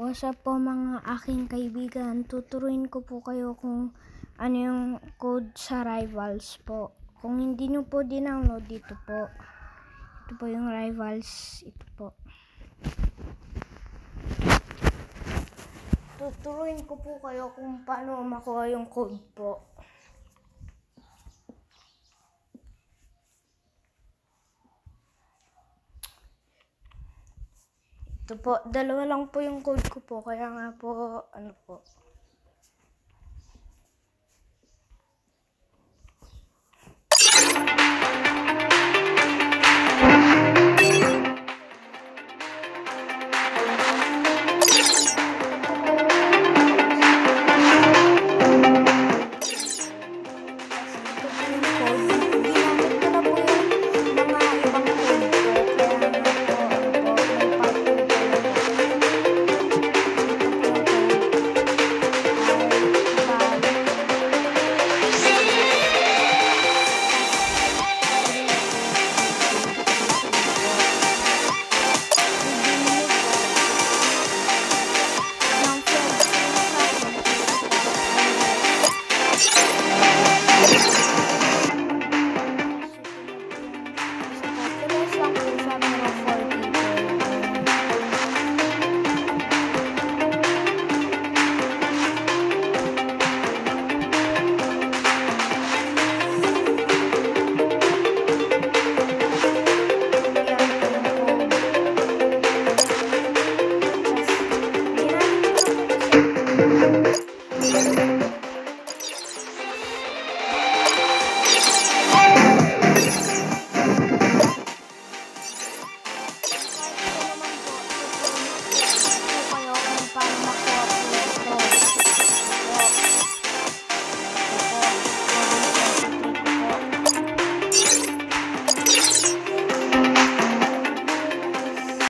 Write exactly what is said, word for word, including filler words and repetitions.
What's up po mga aking kaibigan, tuturuin ko po kayo kung ano yung code sa Rivals po. Kung hindi nyo po dindownload, dito po. Ito po yung Rivals, ito po. Tuturuin ko po kayo kung paano makuha yung code po. Ito po, dalawa lang po yung code ko po, kaya nga po, ano po.